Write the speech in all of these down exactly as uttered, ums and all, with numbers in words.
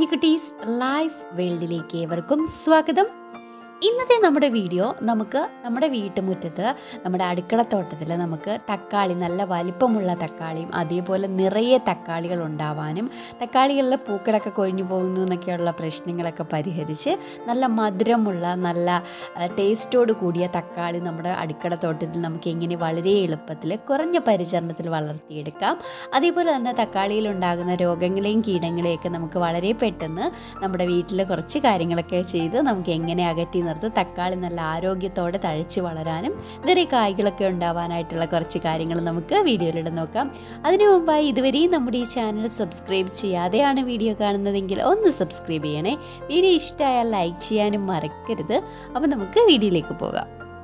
കുഞ്ഞിക്കുട്ടീസ് life വേൾഡിലേക്ക് ഏവർക്കും സ്വാഗതം. ഇന്നത്തെ നമ്മുടെ വീഡിയോ നമുക്ക് നമ്മുടെ വീട്ടുമുറ്റത്ത് നമ്മുടെ അടുക്കളത്തോട്ടത്തിൽ നമുക്ക് തക്കാളി, നല്ല വലിപ്പമുള്ള തക്കാളിയും അതേപോലെ നിറയെ തക്കാളികൾ ഉണ്ടാവാനും തക്കാളികളിലെ പൂക്കളൊക്കെ കൊഴിഞ്ഞു പോകുന്നു എന്നൊക്കെയുള്ള പ്രശ്നങ്ങളൊക്കെ പരിഹരിച്ച് നല്ല മധുരമുള്ള നല്ല ടേസ്റ്റോട് കൂടിയ തക്കാളി നമ്മുടെ അടുക്കളത്തോട്ടത്തിൽ നമുക്ക് എങ്ങനെ വളരെ എളുപ്പത്തിൽ കുറഞ്ഞ പരിചരണത്തിൽ വളർത്തിയെടുക്കാം. അതേപോലെ തന്നെ തക്കാളിയിൽ ഉണ്ടാകുന്ന രോഗങ്ങളെയും കീടങ്ങളെയൊക്കെ നമുക്ക് വളരെ പെട്ടെന്ന് നമ്മുടെ വീട്ടിൽ കുറച്ച് കാര്യങ്ങളൊക്കെ ചെയ്ത് നമുക്ക് എങ്ങനെ അകറ്റി നിർത്ത് തക്കാളി നല്ല ആരോഗ്യത്തോടെ തഴച്ച് വളരാനും നിറയെ കായ്കളൊക്കെ ഉണ്ടാവാനായിട്ടുള്ള കുറച്ച് കാര്യങ്ങൾ നമുക്ക് വീഡിയോയിലൂടെ നോക്കാം. അതിനു മുമ്പായി ഇതുവരെയും നമ്മുടെ ഈ ചാനൽ സബ്സ്ക്രൈബ് ചെയ്യാതെയാണ് വീഡിയോ കാണുന്നതെങ്കിൽ ഒന്ന് സബ്സ്ക്രൈബ് ചെയ്യണേ. വീഡിയോ ഇഷ്ടമായാൽ ലൈക്ക് ചെയ്യാനും മറക്കരുത്. അപ്പോൾ നമുക്ക് വീഡിയോയിലേക്ക് പോകാം.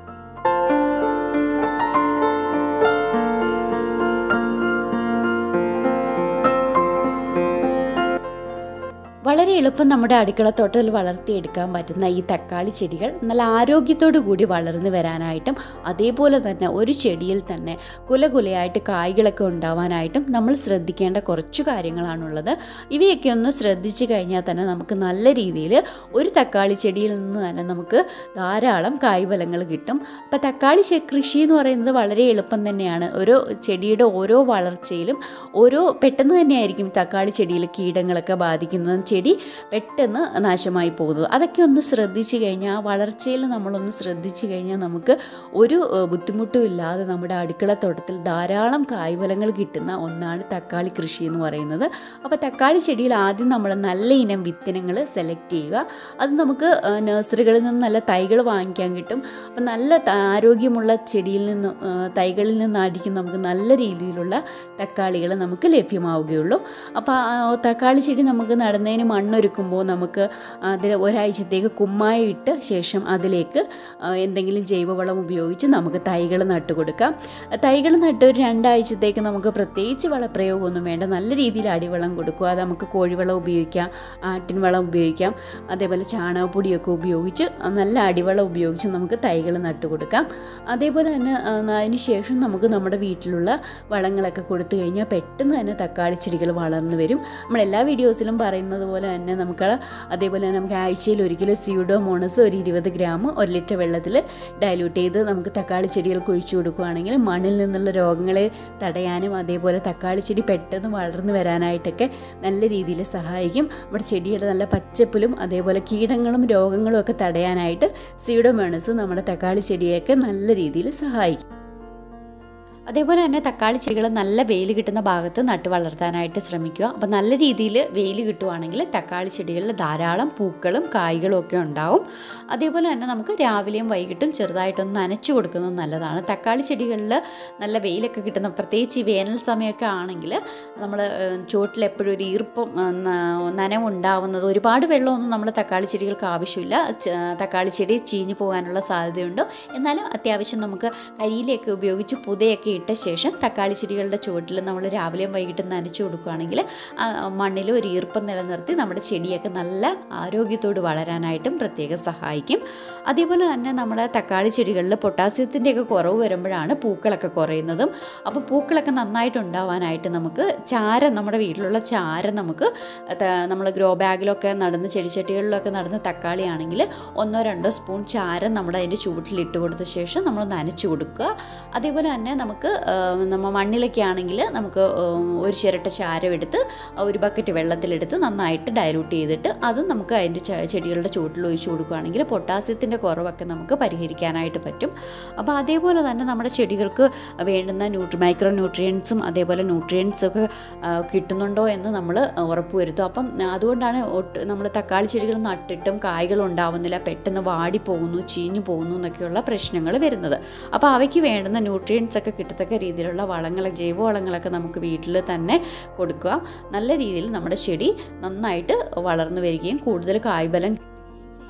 വളരെ എളുപ്പം നമ്മുടെ അടുക്കളത്തോട്ടത്തിൽ വളർത്തിയെടുക്കാൻ പറ്റുന്ന ഈ തക്കാളി ചെടികൾ നല്ല ആരോഗ്യത്തോടു കൂടി വളർന്നു വരാനായിട്ടും അതേപോലെ തന്നെ ഒരു ചെടിയിൽ തന്നെ കുല കുലയായിട്ട് കായ്കളൊക്കെ ഉണ്ടാവാനായിട്ടും നമ്മൾ ശ്രദ്ധിക്കേണ്ട കുറച്ച് കാര്യങ്ങളാണുള്ളത്. ഇവയൊക്കെ ഒന്ന് ശ്രദ്ധിച്ചു കഴിഞ്ഞാൽ തന്നെ നമുക്ക് നല്ല രീതിയിൽ ഒരു തക്കാളി ചെടിയിൽ നിന്ന് തന്നെ നമുക്ക് ധാരാളം കായ്ഫലങ്ങൾ കിട്ടും. അപ്പോൾ തക്കാളി കൃഷി എന്ന് പറയുന്നത് വളരെ എളുപ്പം തന്നെയാണ്. ഓരോ ചെടിയുടെ ഓരോ വളർച്ചയിലും ഓരോ പെട്ടെന്ന് തന്നെയായിരിക്കും തക്കാളി ചെടിയിൽ കീടങ്ങളൊക്കെ ബാധിക്കുന്നത്, ചെടി പെട്ടെന്ന് നാശമായി പോകുന്നത്. അതൊക്കെ ഒന്ന് ശ്രദ്ധിച്ചു കഴിഞ്ഞാൽ, വളർച്ചയിൽ നമ്മളൊന്ന് ശ്രദ്ധിച്ചു കഴിഞ്ഞാൽ നമുക്ക് ഒരു ബുദ്ധിമുട്ടും ഇല്ലാതെ നമ്മുടെ അടുക്കളത്തോട്ടത്തിൽ ധാരാളം കായ്ഫലങ്ങൾ കിട്ടുന്ന ഒന്നാണ് തക്കാളി കൃഷി എന്ന് പറയുന്നത്. അപ്പോൾ തക്കാളി ചെടിയിൽ ആദ്യം നമ്മൾ നല്ല ഇനം വിത്തിനങ്ങൾ സെലക്ട് ചെയ്യുക. അത് നമുക്ക് നഴ്സറികളിൽ നിന്ന് നല്ല തൈകൾ വാങ്ങിക്കാൻ കിട്ടും. അപ്പം നല്ല ആരോഗ്യമുള്ള ചെടിയിൽ നിന്ന് തൈകളിൽ നിന്നായിരിക്കും നമുക്ക് നല്ല രീതിയിലുള്ള തക്കാളികൾ നമുക്ക് ലഭ്യമാവുകയുള്ളൂ. അപ്പോൾ തക്കാളി ചെടി നമുക്ക് നടുന്നതിന് മണ്ണൊരുക്കുമ്പോൾ നമുക്ക് അതിൽ ഒരാഴ്ചത്തേക്ക് കുമ്മായം ഇട്ട് ശേഷം അതിലേക്ക് എന്തെങ്കിലും ജൈവവളം ഉപയോഗിച്ച് നമുക്ക് തൈകൾ നട്ടുകൊടുക്കാം. തൈകൾ നട്ട് ഒരു രണ്ടാഴ്ചത്തേക്ക് നമുക്ക് പ്രത്യേകിച്ച് വളപ്രയോഗമൊന്നും വേണ്ട. നല്ല രീതിയിൽ അടിവളം കൊടുക്കുക. അത് നമുക്ക് കോഴിവളം ഉപയോഗിക്കാം, ആട്ടിൻ വളം ഉപയോഗിക്കാം, അതേപോലെ ചാണകപ്പൊടിയൊക്കെ ഉപയോഗിച്ച് നല്ല അടിവളം ഉപയോഗിച്ച് നമുക്ക് തൈകൾ നട്ടുകൊടുക്കാം. അതേപോലെ തന്നെ അതിന് ശേഷം നമുക്ക് നമ്മുടെ വീട്ടിലുള്ള വളങ്ങളൊക്കെ കൊടുത്തു കഴിഞ്ഞാൽ പെട്ടെന്ന് തന്നെ തക്കാളി ചെടികൾ വളർന്നു വരും. നമ്മളെല്ലാ വീഡിയോസിലും പറയുന്നത് പോലെ തന്നെ നമുക്ക് അതേപോലെ തന്നെ നമുക്ക് ആഴ്ചയിൽ ഒരിക്കലും സ്യൂഡോമോണസ് ഒരു ഇരുപത് ഗ്രാം ഒരു ലിറ്റർ വെള്ളത്തിൽ ഡൈല്യൂട്ട് ചെയ്ത് നമുക്ക് തക്കാളി ചെടികൾക്ക് ഒഴിച്ചു കൊടുക്കുകയാണെങ്കിൽ മണ്ണിൽ നിന്നുള്ള രോഗങ്ങളെ തടയാനും അതേപോലെ തക്കാളി ചെടി പെട്ടെന്ന് വളർന്നു വരാനായിട്ടൊക്കെ നല്ല രീതിയിൽ സഹായിക്കും. നമ്മുടെ ചെടിയുടെ നല്ല പച്ചപ്പിലും അതേപോലെ കീടങ്ങളും രോഗങ്ങളും ഒക്കെ തടയാനായിട്ട് സ്യൂഡോമോണസ് നമ്മുടെ തക്കാളി ചെടിയൊക്കെ നല്ല രീതിയിൽ സഹായിക്കും. അതേപോലെ തന്നെ തക്കാളി ചെടികൾ നല്ല വെയിൽ കിട്ടുന്ന ഭാഗത്ത് നട്ട് വളർത്താനായിട്ട് ശ്രമിക്കുക. അപ്പോൾ നല്ല രീതിയിൽ വെയിൽ കിട്ടുവാണെങ്കിൽ തക്കാളി ചെടികളിൽ ധാരാളം പൂക്കളും കായ്കളും ഒക്കെ ഉണ്ടാവും. അതേപോലെ തന്നെ നമുക്ക് രാവിലെയും വൈകിട്ടും ചെറുതായിട്ടൊന്ന് നനച്ചു കൊടുക്കുന്നത് നല്ലതാണ്. തക്കാളി ചെടികളിൽ നല്ല വെയിലൊക്കെ കിട്ടുന്ന, പ്രത്യേകിച്ച് ഈ വേനൽ സമയമൊക്കെ ആണെങ്കിൽ നമ്മൾ ചുവട്ടിൽ എപ്പോഴും ഒരു ഈർപ്പം നനവുണ്ടാവുന്നത്, ഒരുപാട് വെള്ളമൊന്നും നമ്മൾ തക്കാളി ചെടികൾക്ക് ആവശ്യമില്ല. തക്കാളി ചെടി ചീഞ്ഞു പോകാനുള്ള സാധ്യതയുണ്ട്. എന്നാലും അത്യാവശ്യം നമുക്ക് കരിയിലൊക്കെ ഉപയോഗിച്ച് പുതയൊക്കെ ഇട്ട ശേഷം തക്കാളി ചെടികളുടെ ചുവട്ടിൽ നമ്മൾ രാവിലെയും വൈകിട്ടും നനച്ചു കൊടുക്കുകയാണെങ്കിൽ മണ്ണിൽ ഒരു ഈർപ്പം നിലനിർത്തി നമ്മുടെ ചെടിയൊക്കെ നല്ല ആരോഗ്യത്തോട് വളരാനായിട്ടും പ്രത്യേകം സഹായിക്കും. അതേപോലെ തന്നെ നമ്മുടെ തക്കാളി ചെടികളിൽ പൊട്ടാസ്യത്തിൻ്റെയൊക്കെ കുറവ് വരുമ്പോഴാണ് പൂക്കളൊക്കെ കുറയുന്നതും. അപ്പം പൂക്കളൊക്കെ നന്നായിട്ട് ഉണ്ടാവാനായിട്ട് നമുക്ക് ചാരം, നമ്മുടെ വീട്ടിലുള്ള ചാരം നമുക്ക് നമ്മൾ ഗ്രോ ബാഗിലൊക്കെ നടന്ന് ചെടിച്ചട്ടികളിലൊക്കെ നടന്ന് തക്കാളി ആണെങ്കിൽ ഒന്നോ രണ്ടോ സ്പൂൺ ചാരം നമ്മുടെ അതിൻ്റെ ചുവട്ടിൽ ഇട്ട് കൊടുത്ത ശേഷം നമ്മൾ നനച്ചു കൊടുക്കുക. അതേപോലെ തന്നെ നമുക്ക് നമ്മൾ മണ്ണിലൊക്കെ ആണെങ്കിൽ നമുക്ക് ഒരു ചിരട്ട ചാരം എടുത്ത് ഒരു ബക്കറ്റ് വെള്ളത്തിലെടുത്ത് നന്നായിട്ട് ഡൈലൂട്ട് ചെയ്തിട്ട് അതും നമുക്ക് അതിൻ്റെ ചെടികളുടെ ചുവട്ടിൽ ഒഴിച്ചു കൊടുക്കുകയാണെങ്കിൽ പൊട്ടാസ്യത്തിൻ്റെ കുറവൊക്കെ നമുക്ക് പരിഹരിക്കാനായിട്ട് പറ്റും. അപ്പോൾ അതേപോലെ തന്നെ നമ്മുടെ ചെടികൾക്ക് വേണ്ടുന്ന ന്യൂട്രി മൈക്രോ ന്യൂട്രിയൻസും അതേപോലെ ന്യൂട്രിയൻസൊക്കെ കിട്ടുന്നുണ്ടോ എന്ന് നമ്മൾ ഉറപ്പുവരുത്തും. അപ്പം അതുകൊണ്ടാണ് നമ്മൾ തക്കാളി ചെടികൾ നട്ടിട്ടും കായ്കൾ ഉണ്ടാവുന്നില്ല, പെട്ടെന്ന് വാടിപ്പോകുന്നു, ചീഞ്ഞു പോകുന്നു എന്നൊക്കെയുള്ള പ്രശ്നങ്ങൾ വരുന്നത്. അപ്പോൾ അവയ്ക്ക് വേണ്ടുന്ന ന്യൂട്രിയൻസ് ഒക്കെ കിട്ടത്തക്ക രീതിയിലുള്ള വളങ്ങൾ, ജൈവവളങ്ങളൊക്കെ നമുക്ക് വീട്ടിൽ തന്നെ കൊടുക്കുക. നല്ല രീതിയിൽ നമ്മുടെ ചെടി നന്നായിട്ട് വളർന്നു വരികയും കൂടുതൽ കായ്ഫലം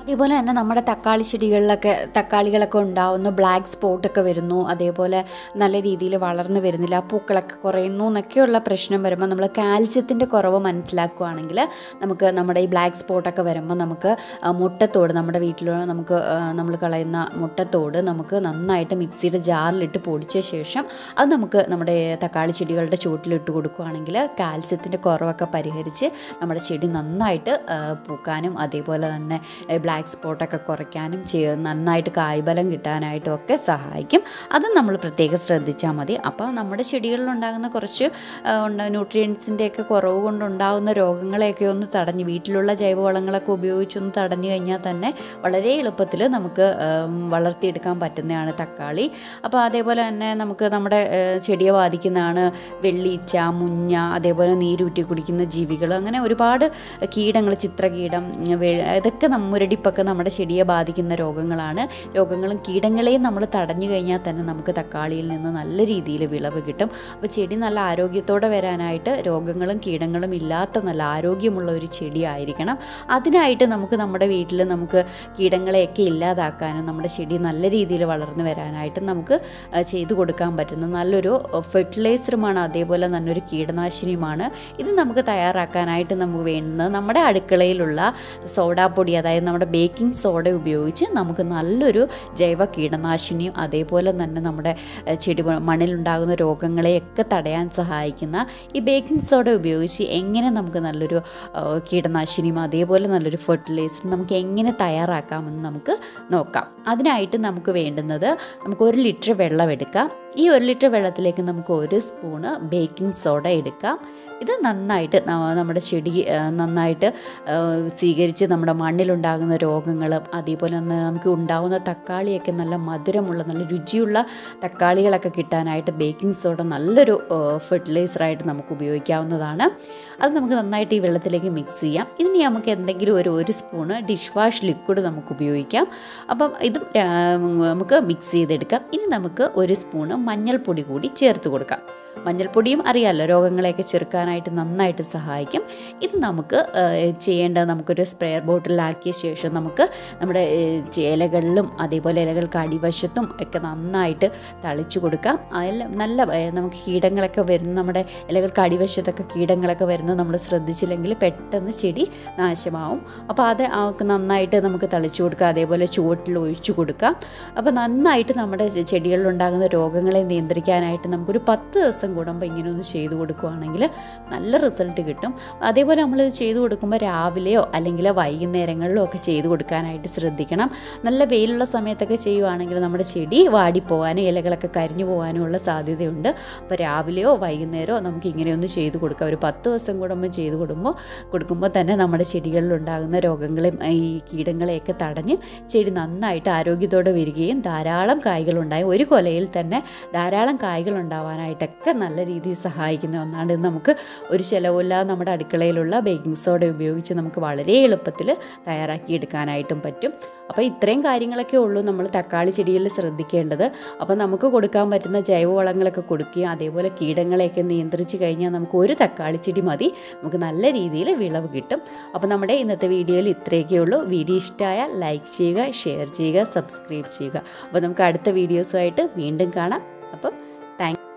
അതേപോലെ തന്നെ നമ്മുടെ തക്കാളി ചെടികളിലൊക്കെ തക്കാളികളൊക്കെ ഉണ്ടാവുന്ന ബ്ലാക്ക് സ്പോട്ടൊക്കെ വരുന്നു, അതേപോലെ നല്ല രീതിയിൽ വളർന്നു വരുന്നില്ല, പൂക്കളൊക്കെ കുറയുന്നു എന്നൊക്കെയുള്ള പ്രശ്നം വരുമ്പോൾ നമ്മൾ കാൽസ്യത്തിൻ്റെ കുറവ് മനസ്സിലാക്കുകയാണെങ്കിൽ നമുക്ക് നമ്മുടെ ഈ ബ്ലാക്ക് സ്പോട്ടൊക്കെ വരുമ്പോൾ നമുക്ക് മുട്ടത്തോട് നമ്മുടെ വീട്ടിൽ നമുക്ക് നമ്മൾ കളയുന്ന മുട്ടത്തോട് നമുക്ക് നന്നായിട്ട് മിക്സിയുടെ ജാറിലിട്ട് പൊടിച്ച ശേഷം അത് നമുക്ക് നമ്മുടെ തക്കാളി ചെടികളുടെ ചുവട്ടിലിട്ട് കൊടുക്കുകയാണെങ്കിൽ കാൽസ്യത്തിൻ്റെ കുറവൊക്കെ പരിഹരിച്ച് നമ്മുടെ ചെടി നന്നായിട്ട് പൂക്കാനും അതേപോലെ തന്നെ ബ്ലാക്ക് സ്പോട്ടൊക്കെ കുറയ്ക്കാനും നന്നായിട്ട് കായ്ബലം കിട്ടാനായിട്ടും ഒക്കെ സഹായിക്കും. അത് നമ്മൾ പ്രത്യേകം ശ്രദ്ധിച്ചാൽ മതി. അപ്പോൾ നമ്മുടെ ചെടികളിലുണ്ടാകുന്ന കുറച്ച് ന്യൂട്രിയൻസിൻ്റെയൊക്കെ കുറവ് കൊണ്ടുണ്ടാകുന്ന രോഗങ്ങളെയൊക്കെ ഒന്ന് തടഞ്ഞ് വീട്ടിലുള്ള ജൈവവളങ്ങളൊക്കെ ഉപയോഗിച്ചൊന്ന് തടഞ്ഞു കഴിഞ്ഞാൽ തന്നെ വളരെ എളുപ്പത്തിൽ നമുക്ക് വളർത്തിയെടുക്കാൻ പറ്റുന്നതാണ് തക്കാളി. അപ്പോൾ അതേപോലെ തന്നെ നമുക്ക് നമ്മുടെ ചെടിയെ ബാധിക്കുന്നതാണ് വെള്ളീച്ച, മുഞ്ഞ, അതേപോലെ നീരൂറ്റി കുടിക്കുന്ന ജീവികൾ, അങ്ങനെ ഒരുപാട് കീടങ്ങൾ, ചിത്രകീടം, ഇതൊക്കെ മുരടിപ്പൊക്കെ നമ്മുടെ ചെടിയെ ബാധിക്കുന്ന രോഗങ്ങളാണ്. രോഗങ്ങളും കീടങ്ങളെയും നമ്മൾ തടഞ്ഞു കഴിഞ്ഞാൽ തന്നെ നമുക്ക് തക്കാളിയിൽ നിന്ന് നല്ല രീതിയിൽ വിളവ് കിട്ടും. അപ്പോൾ ചെടി നല്ല ആരോഗ്യത്തോടെ വരാനായിട്ട് രോഗങ്ങളും കീടങ്ങളും ഇല്ലാത്ത നല്ല ആരോഗ്യമുള്ള ഒരു ചെടി ആയിരിക്കണം. അതിനായിട്ട് നമുക്ക് നമ്മുടെ വീട്ടിൽ നമുക്ക് കീടങ്ങളെയൊക്കെ ഇല്ലാതാക്കാനും നമ്മുടെ ചെടി നല്ല രീതിയിൽ വളർന്നു വരാനായിട്ട് നമുക്ക് ചെയ്തു കൊടുക്കാൻ പറ്റുന്ന നല്ലൊരു ഫെർട്ടിലൈസറുമാണ്, അതേപോലെ നല്ലൊരു കീടനാശിനിയുമാണ്. ഇത് നമുക്ക് തയ്യാറാക്കാനായിട്ട് നമുക്ക് വേണ്ടുന്നത് നമ്മുടെ അടുക്കളയിലുള്ള സോഡാപ്പൊടി, അതായത് നമ്മുടെ ബേക്കിംഗ് സോഡ ഉപയോഗിച്ച് നമുക്ക് നല്ലൊരു ജൈവ കീടനാശിനിയും അതേപോലെ തന്നെ നമ്മുടെ ചെടി മണ്ണിലുണ്ടാകുന്ന രോഗങ്ങളെയൊക്കെ തടയാൻ സഹായിക്കുന്ന ഈ ബേക്കിംഗ് സോഡ ഉപയോഗിച്ച് എങ്ങനെ നമുക്ക് നല്ലൊരു കീടനാശിനിയും അതേപോലെ നല്ലൊരു ഫെർട്ടിലൈസറും നമുക്ക് എങ്ങനെ തയ്യാറാക്കാമെന്ന് നമുക്ക് നോക്കാം. അതിനായിട്ട് നമുക്ക് വേണ്ടുന്നത് നമുക്ക് ഒരു ലിറ്റർ വെള്ളം എടുക്കാം. ഈ ഒരു ലിറ്റർ വെള്ളത്തിലേക്ക് നമുക്ക് ഒരു സ്പൂണ് ബേക്കിംഗ് സോഡ എടുക്കാം. ഇത് നന്നായിട്ട് നമ്മുടെ ചെടി നന്നായിട്ട് സ്വീകരിച്ച് നമ്മുടെ മണ്ണിലുണ്ടാകുന്ന രോഗങ്ങളും അതേപോലെ തന്നെ നമുക്ക് ഉണ്ടാകുന്ന തക്കാളിയൊക്കെ നല്ല മധുരമുള്ള നല്ല രുചിയുള്ള തക്കാളികളൊക്കെ കിട്ടാനായിട്ട് ബേക്കിംഗ് സോഡ നല്ലൊരു ഫെർട്ടിലൈസറായിട്ട് നമുക്ക് ഉപയോഗിക്കാവുന്നതാണ്. അത് നമുക്ക് നന്നായിട്ട് ഈ വെള്ളത്തിലേക്ക് മിക്സ് ചെയ്യാം. ഇനി നമുക്ക് എന്തെങ്കിലും ഒരു ഒരു സ്പൂണ് ഡിഷ് വാഷ് ലിക്വിഡ് നമുക്ക് ഉപയോഗിക്കാം. അപ്പം ഇതും നമുക്ക് മിക്സ് ചെയ്തെടുക്കാം. ഇനി നമുക്ക് ഒരു സ്പൂണ് മഞ്ഞൾപ്പൊടി കൂടി ചേർത്ത് കൊടുക്കാം. മഞ്ഞൾപ്പൊടിയും അറിയാമല്ലോ രോഗങ്ങളെയൊക്കെ ചെറുക്കാനായിട്ട് നന്നായിട്ട് സഹായിക്കും. ഇത് നമുക്ക് ചെയ്യേണ്ടത് നമുക്കൊരു സ്പ്രെയർ ബോട്ടിലാക്കിയ ശേഷം നമുക്ക് നമ്മുടെ ഇലകളിലും അതേപോലെ ഇലകൾക്ക് അടിവശത്തും ഒക്കെ നന്നായിട്ട് തളിച്ചു കൊടുക്കാം. അതെല്ലാം നല്ല നമുക്ക് കീടങ്ങളൊക്കെ വരുന്ന നമ്മുടെ ഇലകൾക്ക് അടിവശത്തൊക്കെ കീടങ്ങളൊക്കെ വരുന്നത് നമ്മൾ ശ്രദ്ധിച്ചില്ലെങ്കിൽ പെട്ടെന്ന് ചെടി നാശമാവും. അപ്പോൾ അത് നന്നായിട്ട് നമുക്ക് തളിച്ചു കൊടുക്കാം. അതേപോലെ ചുവട്ടിൽ ഒഴിച്ചു കൊടുക്കാം. അപ്പോൾ നന്നായിട്ട് നമ്മുടെ ചെടികളിലുണ്ടാകുന്ന രോഗങ്ങളെ നിയന്ത്രിക്കാനായിട്ട് നമുക്കൊരു പത്ത് ദിവസം കൂടുമ്പോൾ ഇങ്ങനെ ഒന്ന് ചെയ്തു കൊടുക്കുകയാണെങ്കിൽ നല്ല റിസൾട്ട് കിട്ടും. അതേപോലെ നമ്മൾ ചെയ്തു കൊടുക്കുമ്പോൾ രാവിലെയോ അല്ലെങ്കിൽ വൈകുന്നേരങ്ങളിലോ ഒക്കെ ചെയ്തു കൊടുക്കാനായിട്ട് ശ്രദ്ധിക്കണം. നല്ല വെയിലുള്ള സമയത്തൊക്കെ ചെയ്യുവാണെങ്കിൽ നമ്മുടെ ചെടി വാടിപ്പോകാനും ഇലകളൊക്കെ കരിഞ്ഞു പോകാനും ഉള്ള സാധ്യതയുണ്ട്. അപ്പോൾ രാവിലെയോ വൈകുന്നേരമോ നമുക്ക് ഇങ്ങനെയൊന്ന് ചെയ്തു കൊടുക്കാം. ഒരു പത്ത് ദിവസം കൂടുമ്പോൾ ചെയ്തു കൊടുക്കുമ്പോൾ കൊടുക്കുമ്പോൾ തന്നെ നമ്മുടെ ചെടികളിലുണ്ടാകുന്ന രോഗങ്ങളെയും ഈ കീടങ്ങളെയൊക്കെ തടഞ്ഞ് ചെടി നന്നായിട്ട് ആരോഗ്യത്തോടെ വരികയും ധാരാളം കായ്കളുണ്ടായി ഒരു കൊലയിൽ തന്നെ ധാരാളം കായ്കൾ ഉണ്ടാവാനായിട്ടൊക്കെ നല്ല രീതിയിൽ സഹായിക്കുന്ന ഒന്നാണ്. ഇത് നമുക്ക് ഒരു ചിലവില്ലാതെ നമ്മുടെ അടുക്കളയിലുള്ള ബേക്കിംഗ് സോഡ ഉപയോഗിച്ച് നമുക്ക് വളരെ എളുപ്പത്തിൽ തയ്യാറാക്കിയെടുക്കാനായിട്ടും പറ്റും. അപ്പോൾ ഇത്രയും കാര്യങ്ങളൊക്കെ ഉള്ളൂ നമ്മൾ തക്കാളി ചെടിയിൽ ശ്രദ്ധിക്കേണ്ടത്. അപ്പോൾ നമുക്ക് കൊടുക്കാൻ പറ്റുന്ന ജൈവവളങ്ങളൊക്കെ കൊടുക്കുകയും അതേപോലെ കീടങ്ങളെയൊക്കെ നിയന്ത്രിച്ച് കഴിഞ്ഞാൽ നമുക്ക് ഒരു തക്കാളി ചെടി മതി, നമുക്ക് നല്ല രീതിയിൽ വിളവ് കിട്ടും. അപ്പോൾ നമ്മുടെ ഇന്നത്തെ വീഡിയോയിൽ ഇത്രയൊക്കെ ഉള്ളൂ. വീഡിയോ ഇഷ്ടമായാൽ ലൈക്ക് ചെയ്യുക, ഷെയർ ചെയ്യുക, സബ്സ്ക്രൈബ് ചെയ്യുക. അപ്പോൾ നമുക്ക് അടുത്ത വീഡിയോസുമായിട്ട് വീണ്ടും കാണാം. അപ്പോൾ താങ്ക്സ്.